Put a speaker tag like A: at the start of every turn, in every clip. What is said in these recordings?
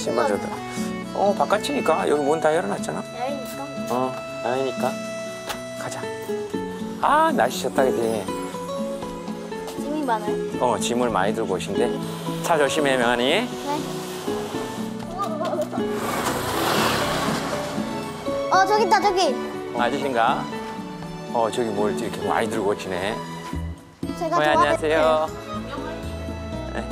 A: 신발 줬다. 바깥이니까 여기 문 다 열어놨잖아.
B: 야이니까.
A: 야이니까. 가자. 아, 날씨 좋다, 그지?
B: 짐이 많아요?
A: 짐을 많이 들고 오신대. 차 조심해, 명환이.
B: 네. 저기 있다, 저기.
A: 아저씨인가? 저기 뭘 이렇게 많이 들고 오시네.
B: 제가
A: 안녕하세요.
B: 네.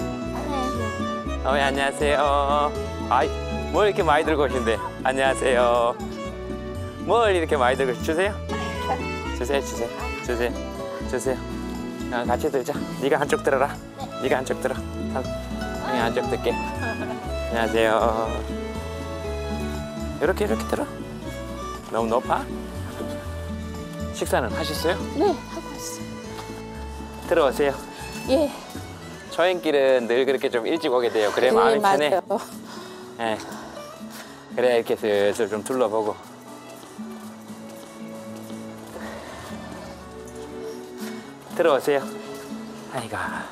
A: 안녕하세요. 아이, 뭘 이렇게 많이 들고 오신대. 안녕하세요. 뭘 이렇게 많이 들고 주세요. 주세요. 같이 들자. 네가 한쪽 들어라. 네가 한쪽 들어. 형이 한쪽 들게. 안녕하세요. 이렇게 들어. 너무 높아? 식사는 하셨어요?
C: 네, 하고 왔어요.
A: 들어오세요.
C: 예.
A: 초행길은 늘 그렇게 좀 일찍 오게 돼요. 그래 마음이 편해.
C: 맞아요.
A: 네. 그래 이렇게 슬슬 좀 둘러보고. 들어오세요. 아이가.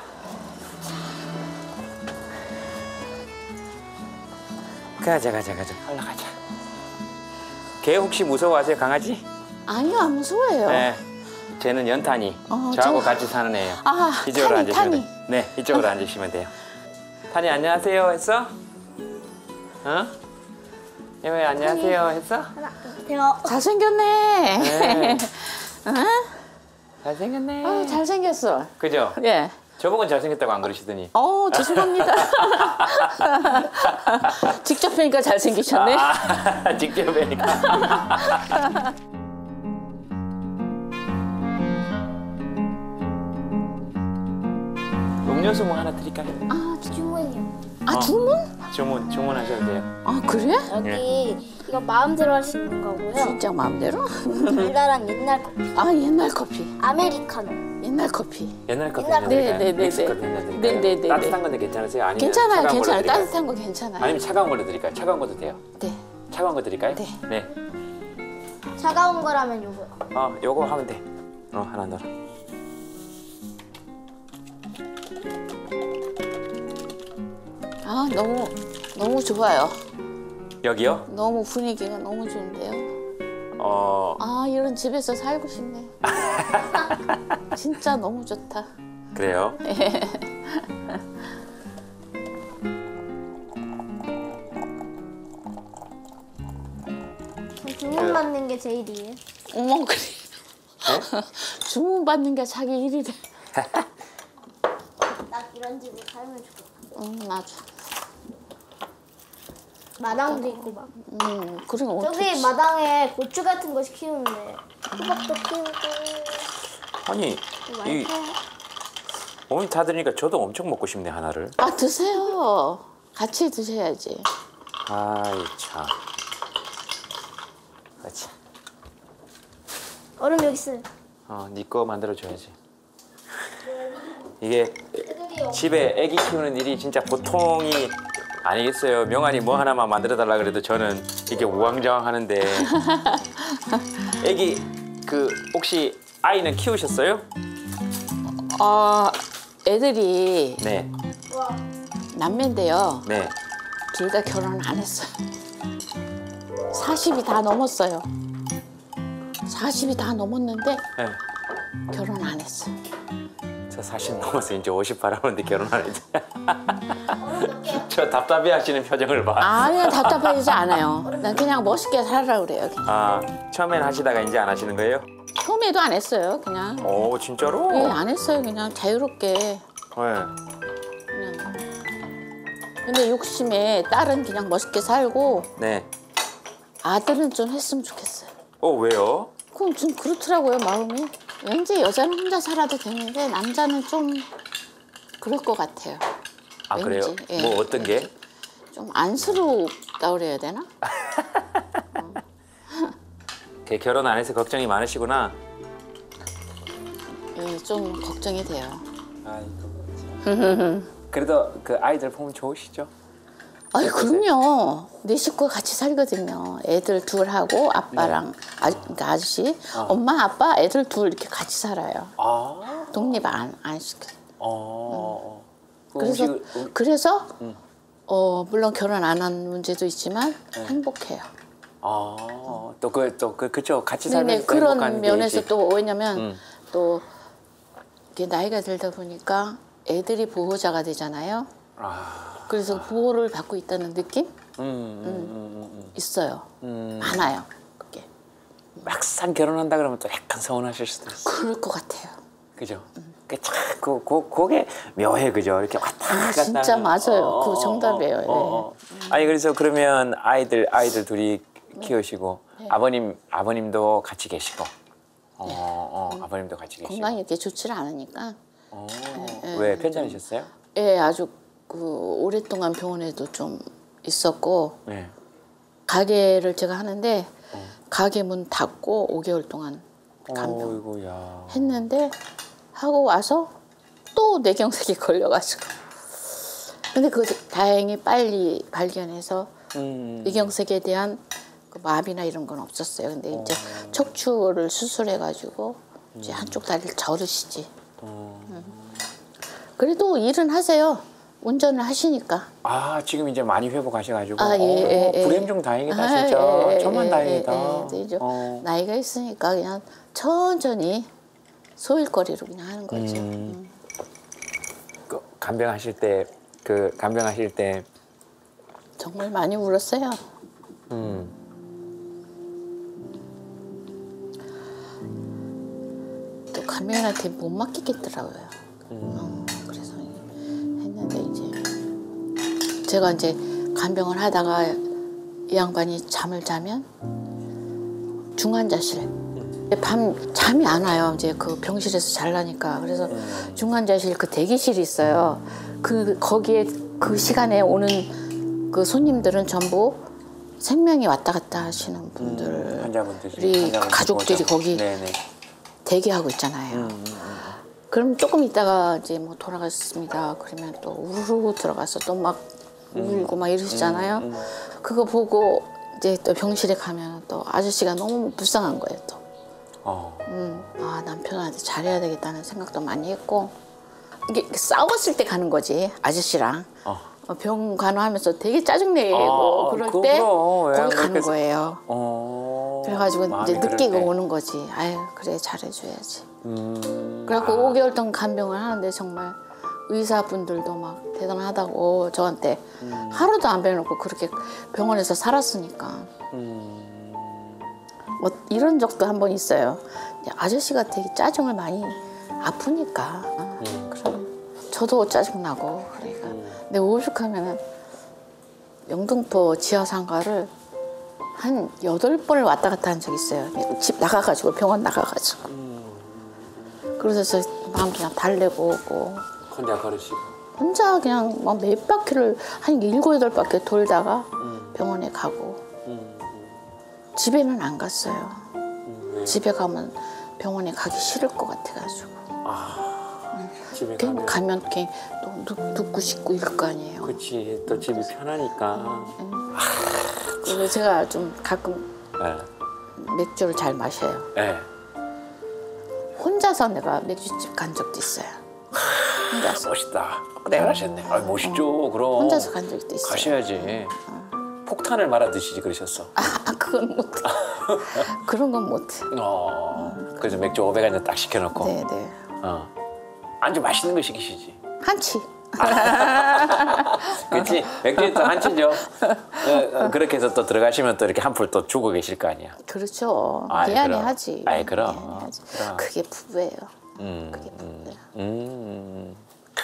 A: 가자. 올라가자. 개 혹시 무서워하세요, 강아지?
C: 아니요, 안 무서워요.
A: 네. 쟤는 연탄이. 저하고 같이 사는 애예요. 이쪽으로 앉으시면 돼요. 네, 이쪽으로 앉으시면 돼요. 탄이 안녕하세요 했어? 왜 안녕하세요 했어?
C: 잘생겼네.
A: 네. 잘생겼네.
C: 잘생겼어.
A: 그죠?
C: 예.
A: 저보고 잘생겼다고 안 그러시더니.
C: 죄송합니다. 직접 뵈니까 잘생기셨네.
A: 직접 뵈니까. 음료수 뭐 하나 드릴까요?
B: 주문이요.
C: 주문?
A: 주문하셔도 돼요.
C: 그래?
B: 여기 이거 마음대로 할 수 있는 거고요.
C: 진짜 마음대로?
B: 달달한 옛날 커피.
C: 옛날 커피.
B: 아메리카노.
C: 옛날 커피.
A: 옛날 커피
B: 옛날
A: 하나 드릴까요?
C: 네.
A: 믹스 커피 하나 드릴까요?
C: 네네네.
A: 따뜻한 건데 괜찮으세요? 아니면
C: 괜찮아요.
A: 차가운 걸로 드릴까요?
C: 따뜻한 거 괜찮아요.
A: 아니면 차가운 걸로 드릴까요? 차가운 것도 돼요.
C: 네.
A: 차가운 거 드릴까요?
C: 네.
A: 네.
B: 차가운 거라면 요거요.
A: 요거 하면 돼. 하나 넣어라.
C: 너무 좋아요.
A: 여기요?
C: 너무 분위기가 너무 좋은데요. 이런 집에서 살고 싶네. 진짜 너무 좋다.
A: 그래요?
B: 주문 받는 게 제일이에요.
C: 어머, 그래. 주문 받는 게 자기 일이래.
B: 딱 이런 집에 살면 좋겠다.
C: 맞아.
B: 마당도 있고 막.
C: 그럼
B: 저기 마당에 고추 같은 거 키우는데 호박도 키우고.
A: 아니, 이 어머니 다 드니까 저도 엄청 먹고 싶네, 하나를.
C: 드세요. 같이 드셔야지.
A: 아이, 참. 그렇지.
B: 얼음 여기 있어요.
A: 네 거 만들어줘야지. 이게 집에 애기 키우는 일이 진짜 보통이 아니겠어요. 명환이 뭐 하나만 만들어달라 그래도 저는 이게 우왕좌왕 하는데. 애기, 혹시 아이는 키우셨어요?
C: 애들이
A: 네.
C: 남매인데요.
A: 네.
C: 둘 다 결혼 안 했어요. 40이 다 넘었어요. 40이 다 넘었는데
A: 네.
C: 결혼 안 했어요.
A: 저 40 넘어서 이제 50 바라보는데 결혼 안 했지. 저 답답해 하시는 표정을 봐.
C: 아니요, 답답하지 않아요. 난 그냥 멋있게 살아라 그래요.
A: 처음엔 하시다가 이제 안 하시는 거예요?
C: 처음에도 안 했어요, 그냥.
A: 진짜로?
C: 예, 안 했어요, 그냥 자유롭게.
A: 네.
C: 그냥. 근데 욕심에 딸은 그냥 멋있게 살고
A: 네.
C: 아들은 좀 했으면 좋겠어요.
A: 왜요?
C: 그건 좀 그렇더라고요, 마음이. 왠지 여자는 혼자 살아도 되는데 남자는 좀 그럴 것 같아요.
A: 그래요?
C: 왠지. 예.
A: 뭐 어떤 게?
C: 좀 안쓰럽다 그래야 되나?
A: 결혼 안 해서 걱정이 많으시구나.
C: 예, 좀 걱정이 돼요.
A: 아이고. 그래도 아이들 보면 좋으시죠?
C: 그럼요. 네 식구가 같이 살거든요. 애들 둘하고 아빠랑 그러니까 아저씨, 엄마, 아빠, 애들 둘 이렇게 같이 살아요. 독립 안 시켜요.
A: 그래서
C: 그래서 물론 결혼 안 한 문제도 있지만 행복해요.
A: 그쵸. 같이
C: 네네,
A: 살면서
C: 그런
A: 행복한
C: 면에서
A: 게
C: 또 왜냐면 또 이게 나이가 들다 보니까 애들이 보호자가 되잖아요. 그래서 보호를 받고 있다는 느낌 있어요. 많아요. 그게.
A: 막상 결혼한다 그러면 또 약간 서운하실 수도 있어요.
C: 그럴 것 같아요.
A: 그죠? 그게 묘해, 그죠? 이렇게 왔다 갔다.
C: 진짜
A: 하는.
C: 맞아요. 그 정답이에요.
A: 아니 그래서 그러면 아이들 둘이 키우시고 아버님도 같이 계시고. 아버님도 같이 계시고.
C: 건강이 이렇게 좋지를 않으니까.
A: 왜 편찮으셨어요?
C: 예, 아주 오랫동안 병원에도 좀 있었고
A: 네.
C: 가게를 제가 하는데 가게 문 닫고 5개월 동안 간병
A: 어이구야.
C: 했는데 하고 와서 또 뇌경색이 걸려가지고 근데 그 다행히 빨리 발견해서 뇌경색에 대한 그 마비나 이런 건 없었어요. 근데 이제 척추를 수술해가지고 이제 한쪽 다리를 저르시지. 그래도 일은 하세요. 운전을 하시니까.
A: 지금 이제 많이 회복하셔가지고. 불행 중 다행이다, 진짜. 천만 다행이다.
C: 이제 나이가 있으니까 그냥 천천히 소일거리로 그냥 하는 거죠.
A: 간병하실 때
C: 정말 많이 울었어요. 또 간병인한테 못 맡기겠더라고요. 그래서 했는데 이제 제가 이제 간병을 하다가 이 양반이 잠을 자면 중환자실 밤 잠이 안 와요. 이제 그 병실에서 잘라니까. 그래서 중환자실 그 대기실이 있어요. 거기에 그 시간에 오는 그 손님들은 전부 생명이 왔다 갔다 하시는 분들,
A: 환자분들이
C: 가족들이 거기
A: 네네.
C: 대기하고 있잖아요. 그럼 조금 있다가 이제 뭐 돌아가셨습니다. 그러면 또 우르르 들어가서 또 막 울고 막 이러시잖아요. 그거 보고 이제 또 병실에 가면 또 아저씨가 너무 불쌍한 거예요. 또. 남편한테 잘해야 되겠다는 생각도 많이 했고 이게 싸웠을 때 가는 거지 아저씨랑 병 간호하면서 되게 짜증내고 그럴 때 거기 가는 거예요. 그래가지고 이제 느끼고 오는 거지. 아유 그래 잘해줘야지. 그래갖고 5개월 동안 간병을 하는데 정말 의사분들도 막 대단하다고 저한테 하루도 안 빼놓고 그렇게 병원에서 살았으니까. 뭐 이런 적도 한 번 있어요. 아저씨가 되게 짜증을 많이 아프니까 그럼 저도 짜증나고 그러니까 근데 오죽하면은 영등포 지하상가를 한 8번을 왔다 갔다 한 적이 있어요. 집 나가가지고 병원 나가가지고 그래서 마음 그냥 달래고 오고
A: 혼자 걸으시고
C: 혼자 그냥 막 몇 바퀴를 한 7, 8바퀴 돌다가 병원에 가고 집에는 안 갔어요. 집에 가면 병원에 가기 싫을 것 같아가지고.
A: 집에
C: 가면 그냥 또 눕고 싶고 이럴 거 아니에요.
A: 그렇지. 또 집이 편하니까.
C: 그리고 제가 좀 가끔 맥주를 잘 마셔요. 혼자서 내가 맥주집 간 적도 있어요. 혼자서.
A: 멋있다. 잘하셨네. 멋있죠. 그럼.
C: 혼자서 간 적도 있어요.
A: 가셔야지. 폭탄을 말아 드시지 그러셨어.
C: 그건 못해. 그런 건 못해.
A: 그래서 맥주 500한 딱 시켜놓고.
C: 네네.
A: 안주 맛있는 거 시키시지.
C: 한치.
A: 그렇지. 맥주에 또 한치죠. 그렇게 해서 또 들어가시면 또 이렇게 한풀 또 주고 계실 거 아니야.
C: 그렇죠. 미안해 하지.
A: 그럼.
C: 그게 부부예요. 그게 부부예요.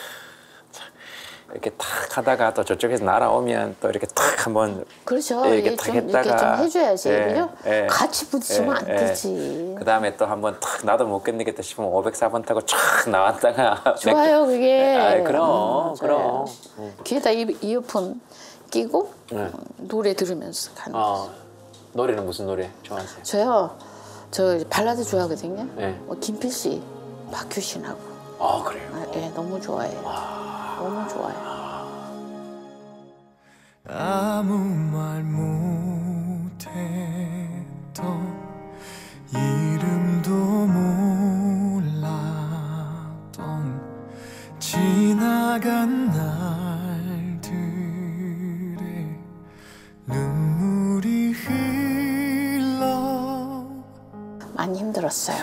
A: 이렇게 탁 하다가 또 저쪽에서 날아오면 또 이렇게 탁 한번
C: 그렇죠.
A: 이렇게 탁 했다가
C: 이렇게 좀 해줘야지. 그죠? 같이 부딪히면 안 되지.
A: 그 다음에 또 한번 탁 나도 못 견디겠다 싶으면 504번 타고 촥 나왔다가
C: 좋아요 그게.
A: 그럼.
C: 귀에다 이어폰 끼고 노래 들으면서 가는 거죠.
A: 노래는 무슨 노래 좋아하세요?
C: 저 발라드 좋아하거든요.
A: 네.
C: 김필 씨, 박효 신하고.
A: 그래요?
C: 네, 너무 좋아해요. 너무 좋아요.
D: 아무 말 못했던 이름도 몰랐던 지나간 날들
C: 많이 힘들었어요.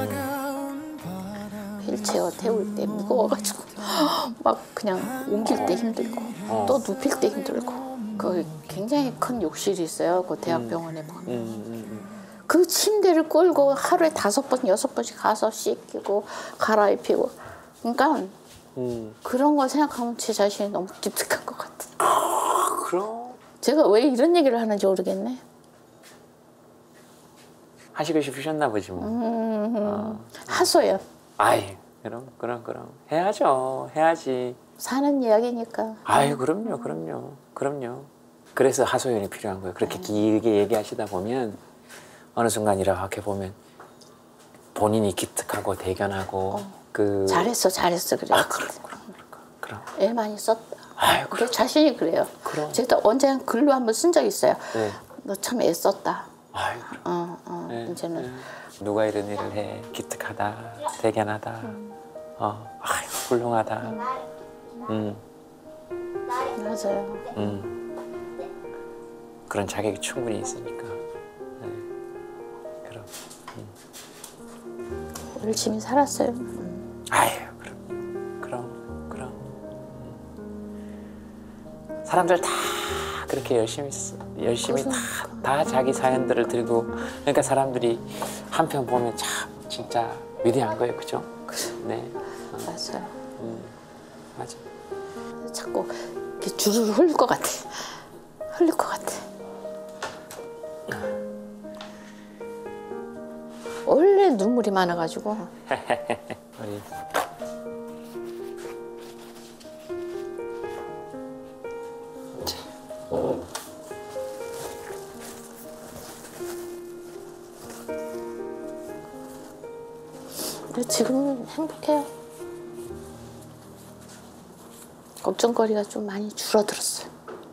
C: 휠체어 태울 때 무거워가지고 막 그냥 옮길 때 힘들고 또 눕힐 때 힘들고 그 굉장히 큰 욕실이 있어요. 그 대학병원에 보면 그 침대를 끌고 하루에 5번, 6번씩 가서 씻기고 갈아입히고 그러니까 그런 걸 생각하면 제 자신이 너무 기특한 것 같아요.
A: 그럼
C: 제가 왜 이런 얘기를 하는지 모르겠네.
A: 하시고 싶으셨나 보지 뭐.
C: 하소연.
A: 아이 그럼 해야죠. 해야지.
C: 사는 이야기니까.
A: 아유 그럼요. 그래서 하소연이 필요한 거예요. 그렇게 길게 얘기하시다 보면 어느 순간 이렇게 보면 본인이 기특하고 대견하고 그
C: 잘했어 그래.
A: 아 그럼
C: 애 많이 썼다.
A: 아유
C: 그 자신이 그래요.
A: 그럼.
C: 제가 언제 글로 한번 쓴 적 있어요.
A: 네.
C: 너 참 애 썼다.
A: 아유 네,
C: 이제는
A: 네. 누가 이런 일을 해 기특하다 대견하다 아유 훌륭하다
C: 맞아요.
A: 그런 자격이 충분히 있으니까 네. 그럼
C: 열심히 살았어요.
A: 아유 그럼 사람들 다 그렇게 열심히 다 자기 사연들을 들고 그러니까 사람들이 한편 보면 참 진짜 위대한 거예요, 그죠? 네,
C: 맞아요.
A: 맞아.
C: 자꾸 이렇게 주르르 흘릴 것 같아. 원래 눈물이 많아가지고.
A: 우리
C: 근데 지금은 행복해요. 걱정거리가 좀 많이 줄어들었어요.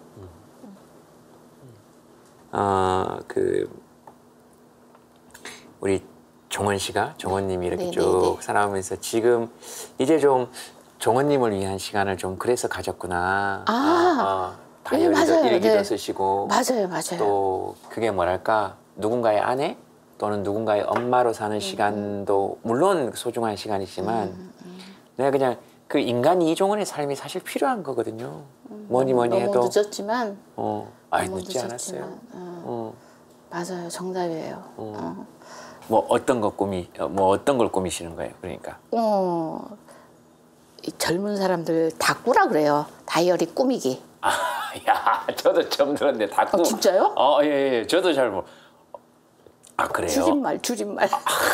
A: 그 우리 종원 씨가 종원님이 이렇게
C: 네네네.
A: 쭉 살아오면서 지금 이제 좀 종원님을 위한 시간을 좀 그래서 가졌구나. 다이어리도
C: 맞아요.
A: 일기도
C: 네.
A: 쓰시고
C: 맞아요.
A: 또 그게 뭐랄까 누군가의 아내 또는 누군가의 엄마로 사는 시간도 물론 소중한 시간이지만 내가 그냥 그 인간 이종원의 삶이 사실 필요한 거거든요. 뭐니 해도
C: 너무 늦었지만
A: 아니
C: 너무
A: 늦지
C: 늦었지만,
A: 않았어요.
C: 맞아요. 정답이에요.
A: 뭐 어떤 걸 꾸미시는 거예요? 그러니까
C: 이 젊은 사람들 다꾸라 그래요. 다이어리 꾸미기.
A: 야, 저도 처음 들었는데 다꾸.
C: 진짜요?
A: 예. 저도 잘 모. 그래요?
C: 줄임말.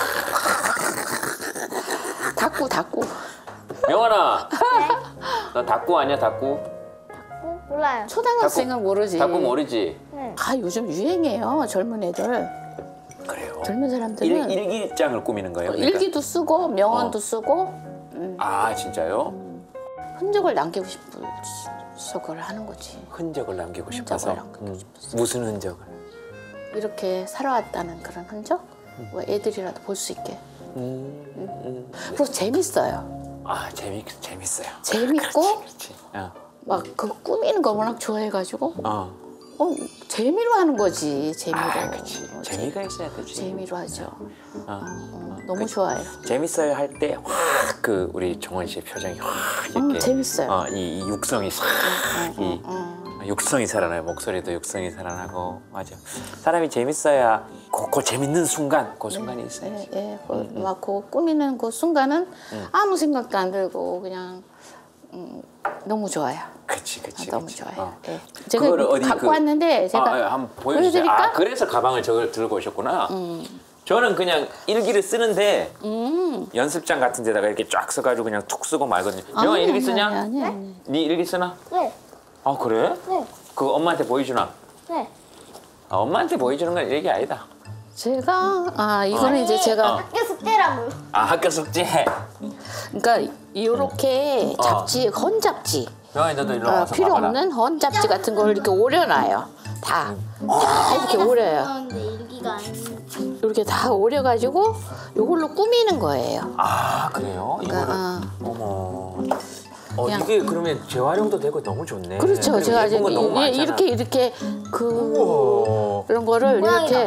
C: 다꾸.
A: 명환아, 너 다꾸 아니야 다꾸?
B: 몰라요.
C: 초등학생은 모르지.
A: 다꾸 모르지?
C: 요즘 유행이에요. 젊은 애들.
A: 그래요.
C: 젊은 사람들은
A: 일기장을 꾸미는 거예요? 그러니까?
C: 일기도 쓰고 명언도 쓰고
A: 진짜요?
C: 흔적을 남기고 싶어서 그걸 하는 거지.
A: 흔적을 남기고 싶어서. 무슨 흔적을?
C: 이렇게 살아왔다는 그런 흔적? 뭐 애들이라도 볼 수 있게. 그리고 재밌어요.
A: 재밌어요.
C: 재밌고
A: 그렇지.
C: 막 그 꾸미는 거 워낙 좋아해가지고 재미로 하는 거지. 재미로.
A: 그렇지. 재미가 있어야 되지.
C: 재미로 하죠. 너무 좋아요.
A: 재밌어요 할 때 확 그 우리 종원 씨의 표정이 확 이렇게
C: 재밌어요.
A: 이 육성이 싹이 육성이 살아나요. 목소리도 육성이 살아나고 맞아. 사람이 재밌어야 그 재밌는 순간 그 순간이 있어요.
C: 막 그 꾸미는 그 순간은 아무 생각도 안 들고 그냥 너무 좋아요.
A: 그렇지.
C: 너무 좋아요.
A: 예.
C: 제가 갖고 왔는데 제가
A: 한번 보여주세요.
C: 보여드릴까?
A: 그래서 가방을 저걸 들고 오셨구나. 저는 그냥 일기를 쓰는데 연습장 같은 데다가 이렇게 쫙 써가지고 그냥 툭 쓰고 말거든요. 명아 일기 쓰냐?
C: 아니.
A: 네 일기 쓰나?
B: 네.
A: 그래?
B: 네.
A: 그거 엄마한테 보여주나?
B: 네.
A: 엄마한테 보여주는 건 일기 아니다.
C: 제가 이거는 이제 제가
B: 학교 숙제라고요.
A: 학교 숙제.
C: 그러니까 이렇게 잡지 헌잡지
A: 명아 너도 일로 와서
C: 필요
A: 봐봐라.
C: 없는 헌잡지 같은 걸 이렇게 오려놔요. 다 이렇게 오려요.
B: 그런데 일기가 아니에요.
C: 이렇게 다 오려가지고 이걸로 꾸미는 거예요.
A: 그래요?
C: 그러니까,
A: 어머.
C: 그냥-
A: 이게 그러면 재활용도 되고 너무 좋네.
C: 그렇죠.
A: 그리고
C: 제가
A: 예쁜 거 너무 많잖아.
C: 이렇게
A: 우와.
C: 그런 거를
B: 모양이다.
C: 이렇게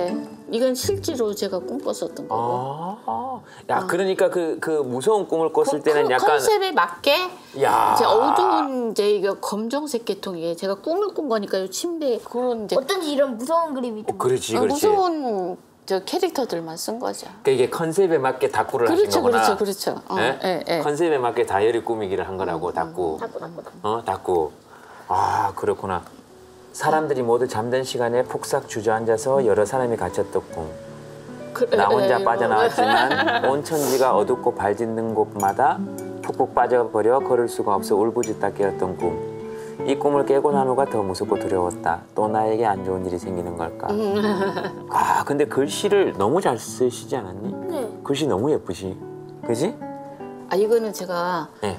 C: 이건 실제로 제가 꿈꿨었던 거고.
A: 야, 그러니까 그 무서운 꿈을 꿨을 때는 약간
C: 컨셉에 맞게
A: 야.
C: 이제 어두운 이제 이거 검정색 계통이 제가 꿈을 꾼 거니까요. 침대에 그런 이제
B: 어쩐지 이런 무서운 그림이 좀
A: 그렇지.
C: 무서운 저 캐릭터들만 쓴 거죠.
A: 그러니까 이게 컨셉에 맞게 다꾸를 하신 거구나.
C: 그렇죠.
A: 네? 컨셉에 맞게 다이어리 꾸미기를 한 거라고 다꾸. 다꾸. 아, 그렇구나. 사람들이 모두 잠든 시간에 폭삭 주저앉아서 여러 사람이 갇혔던 꿈. 나 혼자 빠져나왔지만 온 천지가 어둡고 발 딛는 곳마다 푹푹 빠져버려 걸을 수가 없어 울부짖다 깨었던 꿈. 이 꿈을 깨고 난 후가 더 무섭고 두려웠다. 또 나에게 안 좋은 일이 생기는 걸까? 아, 근데 글씨를 너무 잘 쓰시지 않았니?
B: 네.
A: 글씨 너무 예쁘시. 그지?
C: 아 이거는 제가
A: 네.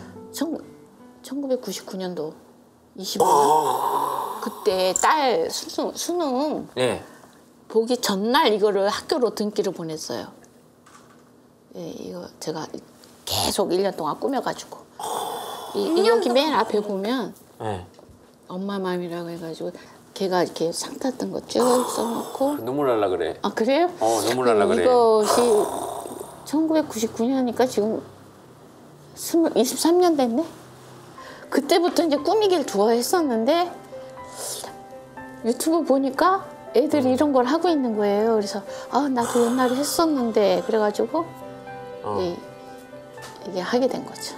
C: 1999년도 25년 그때 딸 수능
A: 네.
C: 보기 전날 이거를 학교로 등기를 보냈어요. 예, 이거 제가 계속 1년 동안 꾸며가지고 여기 맨 앞에 보면
A: 네.
C: 엄마 마음이라고 해가지고 걔가 이렇게 상 탔던 거 쭉 써놓고
A: 눈물 날라 그래.
C: 아 그래요?
A: 눈물 날라 그래.
C: 이것이 1999년이니까 지금 23년 됐네? 그때부터 이제 꾸미기를 좋아했었는데 유튜브 보니까 애들이 이런 걸 하고 있는 거예요. 그래서 아 나도 옛날에 했었는데 그래가지고 이게 하게 된 거죠.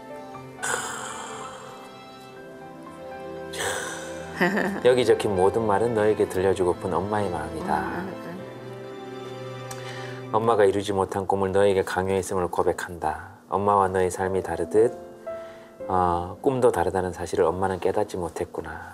A: 여기 적힌 모든 말은 너에게 들려주고픈 엄마의 마음이다. 엄마가 이루지 못한 꿈을 너에게 강요했음을 고백한다. 엄마와 너의 삶이 다르듯 꿈도 다르다는 사실을 엄마는 깨닫지 못했구나.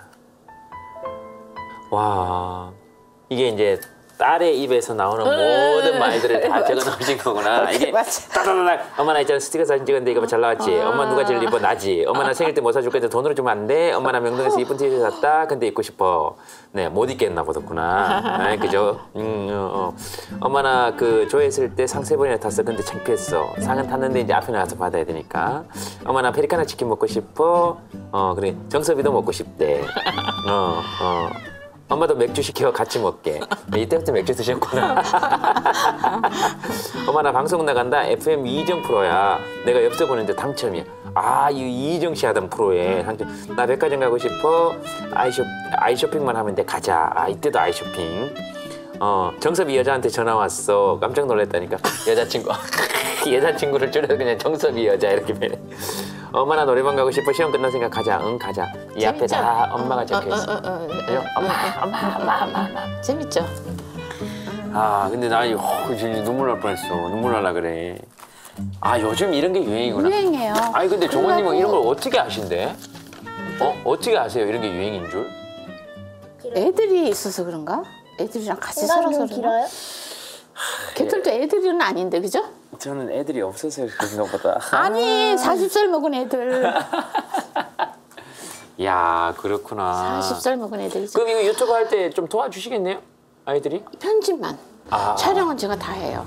A: 와, 이게 이제 딸의 입에서 나오는 모든 말들을 다 적어 놓으신 거구나. 이게 따다다닥. 엄마 나 있잖아 스티커 사진 찍었는데 이거 잘 나왔지. 엄마 누가 제일 이뻐? 나지. 엄마 나 생일 때 뭐 사줄 건데 돈으로 주면 안 돼. 엄마 나 명동에서 이쁜 티셔츠 샀다. 근데 입고 싶어. 네, 못 입겠나 보더구나. 그죠? 엄마 나 그 조회했을 때 상 3번이나 탔어. 근데 창피했어. 상은 탔는데 이제 앞에 나가서 받아야 되니까. 엄마 나 페리카나 치킨 먹고 싶어. 그래. 정섭이도 먹고 싶대. 엄마도 맥주 시켜 같이 먹게. 이때부터 맥주 드셨구나. 엄마 나 방송 나간다. FM 이정 프로야. 내가 엽서 보는데 당첨이야. 아, 이 이정 씨 하던 프로에 당첨. 나 백화점 가고 싶어. 아이쇼핑만 하면 돼. 가자. 아, 이때도 아이쇼핑. 정섭이 여자한테 전화 왔어. 깜짝 놀랐다니까. 여자친구. 여자친구를 줄여서 그냥 정섭이 여자 이렇게 해. 엄마 나 노래방 가고 싶어. 시험 끝난 생각 가자. 응 가자. 이 앞에 다 엄마가 적혀있어. 그죠? 엄마.
C: 재밌죠?
A: 아 근데 나 진짜 눈물 날 뻔했어. 눈물 날라 그래. 아 요즘 이런 게 유행이구나.
C: 유행이에요.
A: 아니 근데 종원님은 이런 걸 어떻게 아신대? 어떻게 아세요? 이런 게 유행인 줄?
C: 애들이 있어서 그런가? 애들이랑 같이 살아서
B: 길어요?
C: 걔들도 애들은 아닌데 그죠?
A: 저는 애들이 없어서 그런가 보다.
C: 아니 40살 먹은 애들.
A: 야 그렇구나.
C: 40살 먹은 애들이죠.
A: 그럼 이거 유튜브 할 때 좀 도와주시겠네요? 아이들이?
C: 편집만. 촬영은 제가 다 해요.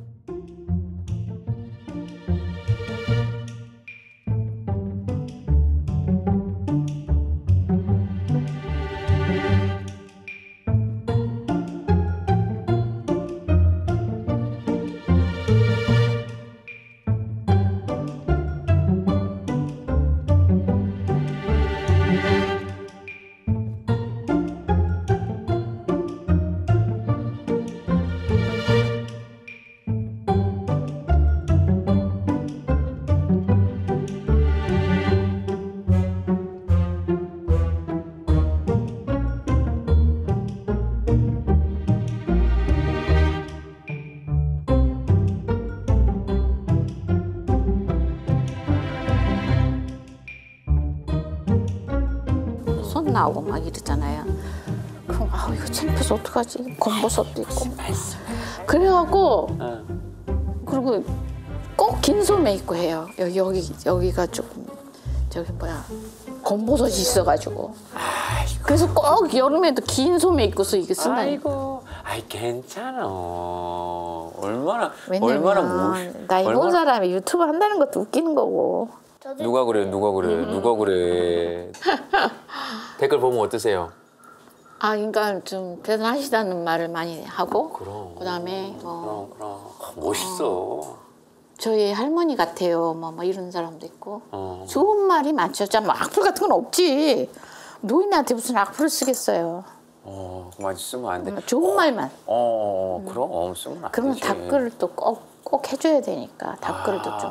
C: 손 나오고 막 이러잖아요. 그럼 이거 창피해서 어떡하지? 검버섯도 있고. 그래갖고 그리고 꼭 긴 소매 입고 해요. 여기가 조금 저기 검버섯이 있어가지고. 그래서 꼭 여름에도 긴 소매 입고서 이거 쓴다.
A: 아이고, 괜찮아. 얼마나
C: 왜냐면 나 이런 사람이 유튜브 한다는 것도 웃기는 거고.
A: 누가 그래? 댓글 보면 어떠세요?
C: 아, 그러니까 좀 대단하시다는 말을 많이 하고
A: 그럼.
C: 그다음에
A: 그럼. 멋있어.
C: 저희 할머니 같아요. 뭐 이런 사람도 있고
A: 어.
C: 좋은 말이 많죠. 참 악플 같은 건 없지. 노인한테 무슨 악플을 쓰겠어요.
A: 그만 쓰면 안 돼.
C: 좋은 말만.
A: 그럼 쓰면 안
C: 그러면
A: 되지.
C: 답글을 또 꼭 해줘야 되니까 답글도 좀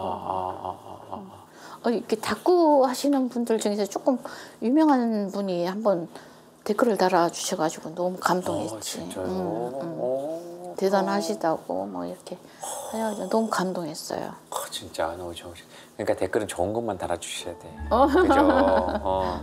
C: 쓰고. 이렇게 답구 하시는 분들 중에서 조금 유명한 분이 한번 댓글을 달아주셔가지고 너무 감동했지.
A: 진짜요?
C: 대단하시다고 뭐 이렇게 해가지고 너무 감동했어요.
A: 진짜 너무 좋으시. 그러니까 댓글은 좋은 것만 달아주셔야 돼. 그죠?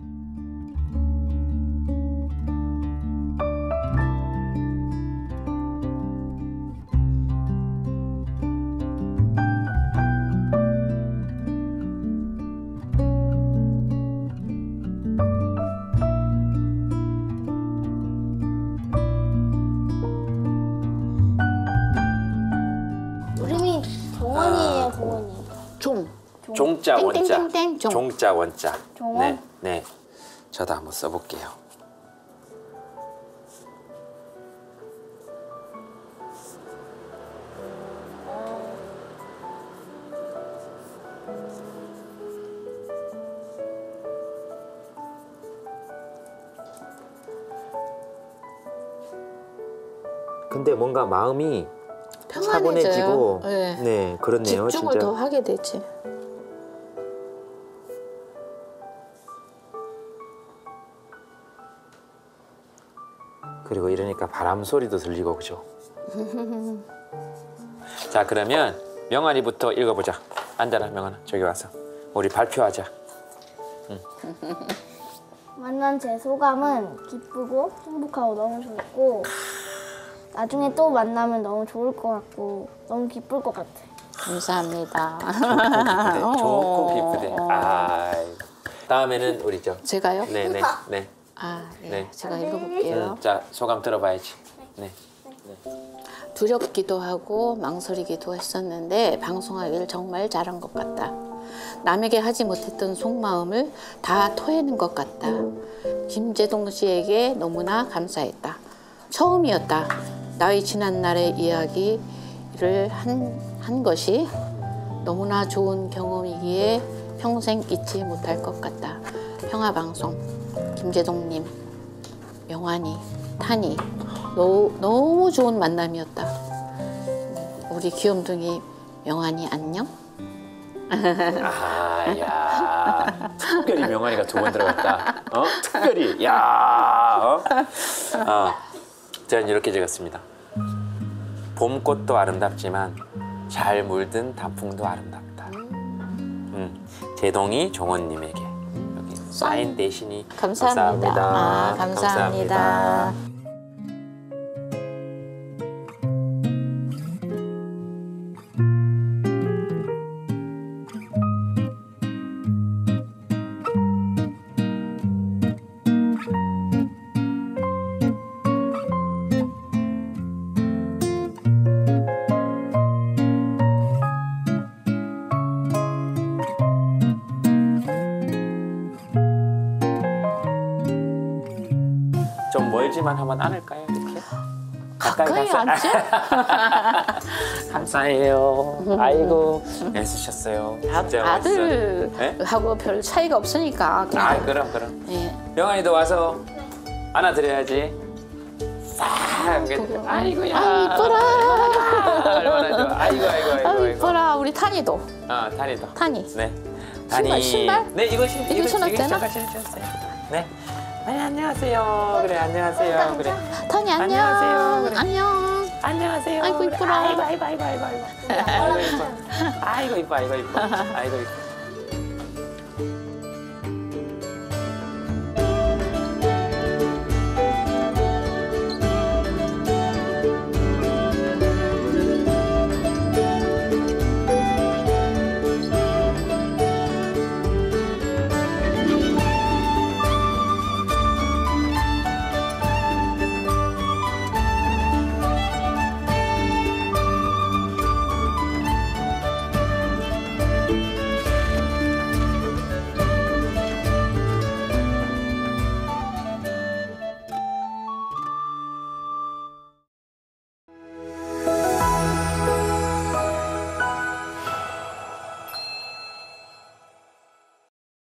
B: 이름이 동원이에요, 동원이.
A: 종자 원자.
C: 땡땡땡땡 종.
A: 종자 원자.
B: 종원?
A: 네. 저도 한번 써볼게요. 근데 뭔가 마음이 차분해지고 네 그렇네요.
C: 집중을
A: 진짜.
C: 더 하게 되지.
A: 그리고 이러니까 바람 소리도 들리고 그죠? 자 그러면 명환이부터 읽어보자. 앉아라 명환아. 저기 와서 우리 발표하자.
B: 만난 제 소감은 기쁘고 행복하고 너무 좋고 나중에 또 만나면 너무 좋을 것 같고 너무 기쁠 것 같아.
C: 감사합니다.
A: 좋고 기쁘대. 다음에는 우리
C: 제가요?
A: 네네. 네.
C: 네. 제가 읽어볼게요.
A: 자 소감 들어봐야지. 네.
C: 두렵기도 하고 망설이기도 했었는데 방송하기를 정말 잘한 것 같다. 남에게 하지 못했던 속마음을 다 토해낸 것 같다. 김재동 씨에게 너무나 감사했다. 처음이었다. 나의 지난 날의 이야기를 한 것이 너무나 좋은 경험이기에 평생 잊지 못할 것 같다. 평화방송, 김재동님, 명환이, 탄이 너무 좋은 만남이었다. 우리 귀염둥이 명환이 안녕?
A: 야 특별히 명환이가 두 번 들어갔다. 특별히 야. 저는 이렇게 적었습니다. 봄꽃도 아름답지만 잘 물든 단풍도 아름답다. 제동이 종원님에게 여기 사인 대신이
C: 감사합니다. 감사합니다.
A: 좀 멀지만 한번 안을까요 이렇게?
C: 가까이 앉지?
A: 감사해요. 아이고 애쓰셨어요. 진짜
C: 아들하고 별 차이가 없으니까.
A: 그럼.
C: 네.
A: 명환이도 와서 안아드려야지. 아이고야.
C: 이뻐라.
A: 얼마나 좋아. 아이고.
C: 이뻐라. 우리 탄이도.
A: 탄이도.
C: 탄이.
A: 네. 탄이.
C: 신발?
A: 네 이거
C: 신었잖아.
A: 네. 안녕하세요. 그래 안녕하세요. 그래.
C: 탄이 안녕.
A: 안녕하세요. 그래.
C: 안녕.
A: 안녕하세요.
C: 아이고 이뻐라.
A: 아이고 이뻐. 아이고 이뻐.